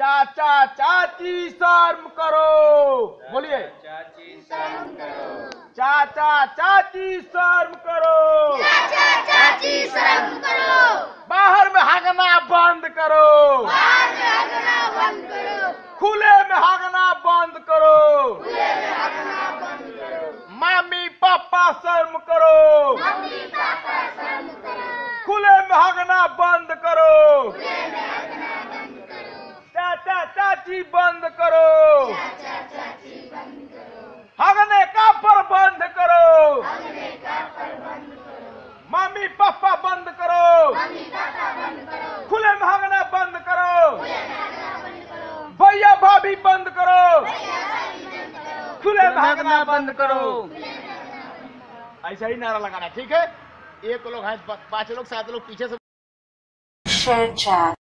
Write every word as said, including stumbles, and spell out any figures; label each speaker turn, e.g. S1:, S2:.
S1: चाचा चाची शर्म करो, बोलिए
S2: चाची शर्म करो,
S1: चाचा चाची शर्म करो,
S3: चाचा चाची शर्म करो,
S1: बाहर में हागना बंद करो,
S3: बाहर में हगना बंद करो,
S1: खुले में हागना बंद करो,
S3: खुले में हगना बंद करो,
S1: मम्मी पापा शर्म करो,
S3: मम्मी पापा शर्म करो,
S1: खुले में हागना बंद करो,
S3: खुले में हगना बंद करो,
S1: चाचा चाची बंद करो,
S3: चाचा चाची बंद करो,
S1: हागने का प्रबंध करो,
S3: हगने का प्रबंध करो,
S1: मम्मी पापा बंद करो,
S3: मम्मी पापा बंद करो,
S1: खुले में हागना बंद करो,
S3: खुले में हगना बंद करो,
S1: भैया भाभी बंद करो,
S3: भैया भाभी बंद करो,
S1: खुले में हागना बंद करो।
S3: खुले में हगना बंद करो।
S1: ऐसा ही नारा लगाना, ठीक है। एक लोग हैं, पांच लोग सात लोग पीछे से
S4: Share chat.